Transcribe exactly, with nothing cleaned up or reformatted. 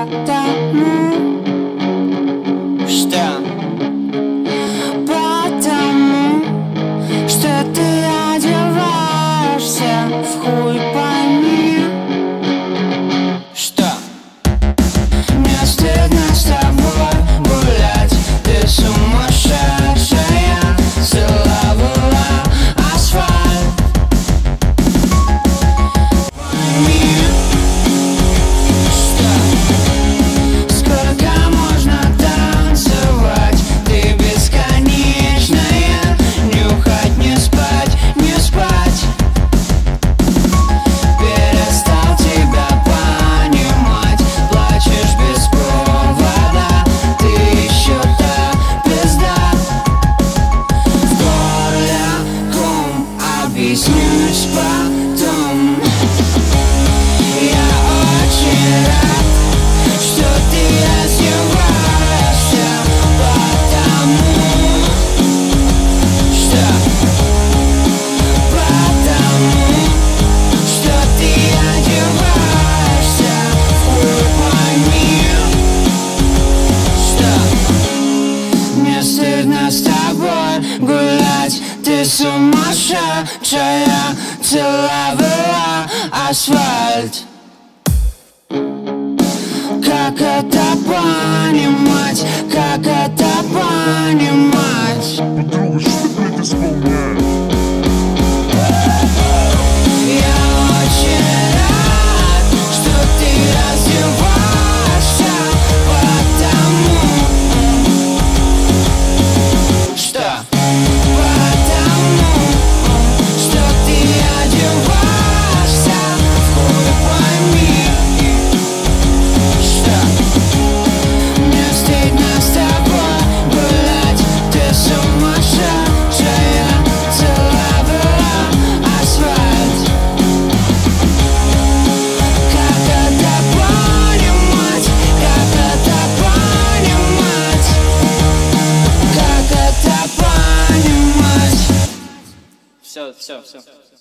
Потому что Потому что ты одеваешься в хуй пойми. Что мне стыдно с тобой гулять, ты сумасшедшая, целовала асфальт. Пойми, что сколько можно танцевать, ты бесконечная, нюхать, не спать, не спать. Перестал тебя понимать, плачешь без повода, ты еще та пизда. В горле ком, объяснюсь потом. Я очень рад, что ты одеваешься, потому что Потому что ты одеваешься в хуй пойми. Что мне стыдно с тобой гулять, ты сумасшедшая, целовала асфальт. Как это понимать? Как это понимать? Подруга, что ты, блядь, исполняешь? Я очень рад, что ты раздеваешься, потому что Потому что ты одеваешься в хуй пойми. Что мне стыдно с тобой гулять, ты сумасшедшая, целовала асфальт. Как это понимать? Как это понимать? Как это понимать? Все, все, все.